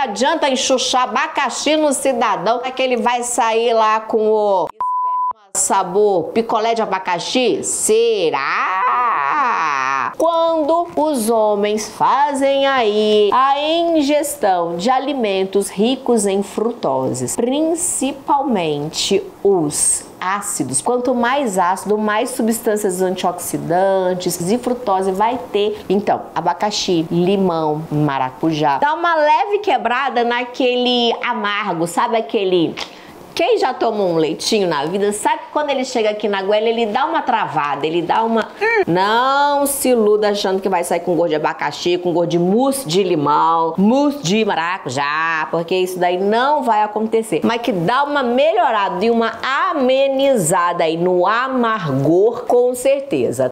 adianta enxuxar abacaxi no cidadão, é que ele vai sair lá com o sabor picolé de abacaxi? Será? Quando os homens fazem aí a ingestão de alimentos ricos em frutoses, principalmente os ácidos, quanto mais ácido, mais substâncias antioxidantes e frutose vai ter. Então, abacaxi, limão, maracujá, dá uma leve quebrada naquele amargo, sabe aquele... Quem já tomou um leitinho na vida sabe que quando ele chega aqui na goela, ele dá uma travada, ele dá uma... Não se iluda achando que vai sair com gosto de abacaxi, com gosto de mousse de limão, mousse de maracujá, porque isso daí não vai acontecer. Mas que dá uma melhorada e uma amenizada aí no amargor, com certeza.